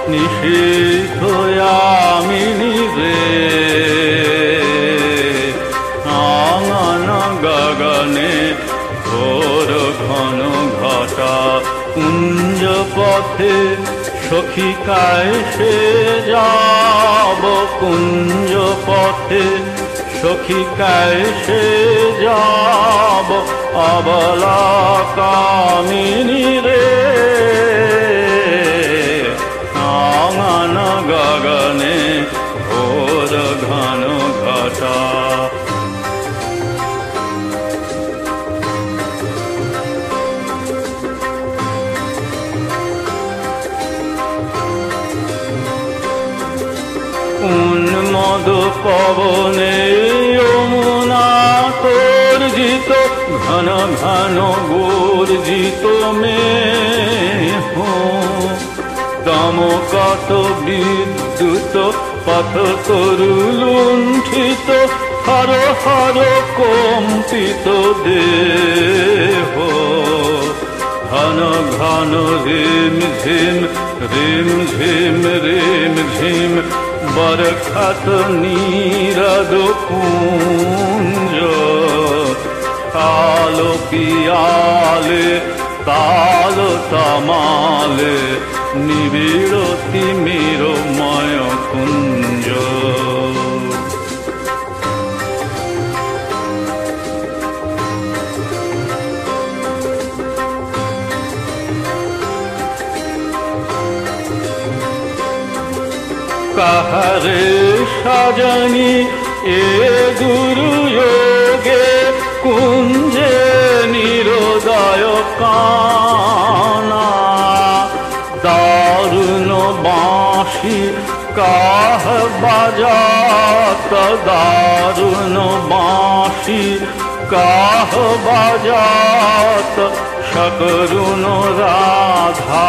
নিশীথ যামিনী রে। আঙান গগনে ঘোর ঘন ঘটা কুঞ্জ পথে সখী কায়সে যাব, কুঞ্জ পথে সখী কায়সে যাব, অবলা কামিনী রে। আঙান গগনে ঘোর ঘন ঘটা। উন্মদ পবনে যমুনা তর্জিত, ঘন ঘন গর্জিত মেঘ, দমকত বিদ্যুৎ পথ তরু লুণ্ঠিত, হর হর কম্পিত দেহ। ঘন ঘন রিম ঝিম রিম ঝিম রিম ঝিম বরখত নীরদ কুঞ্জ। কাল পিয়ালে তাল তমালে নিবিড় তিমিরময় কুঞ্জ। কাহারে সাজনি এ দুর্যোগে কুঞ্জে নিরোদয় কানা। দারুণ বাঁশি কাহ বাজাত, দারুণ বাঁশি কাহ বাজাত, সকরুণ রাধা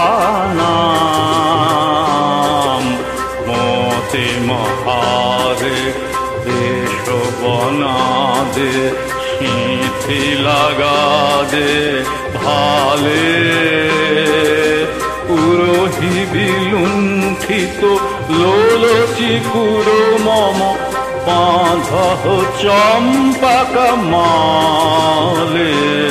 নাম। মোতে মহারে দেশ বনা দে, সিঁথি লাগা দে ভালে। পুরোহি বিলুণ্ঠিত লোলচি কুরো মম, বাঁধ চম্পক মালে।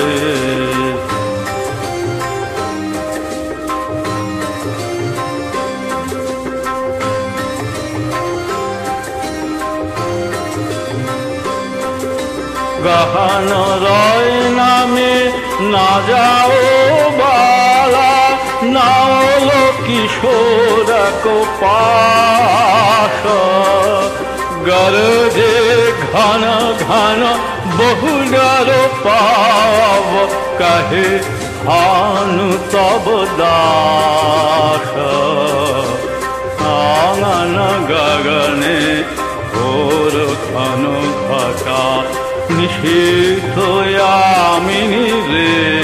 গহন রয় নামে না যাও বালা, নাওল কিশোর কোপাস। গরজে ঘন ঘন বহুডর পাব, কহে ভানু তব দাস। আঙান গগনে ঘোর ঘন ঘটা নিশীথ যামিনী রে।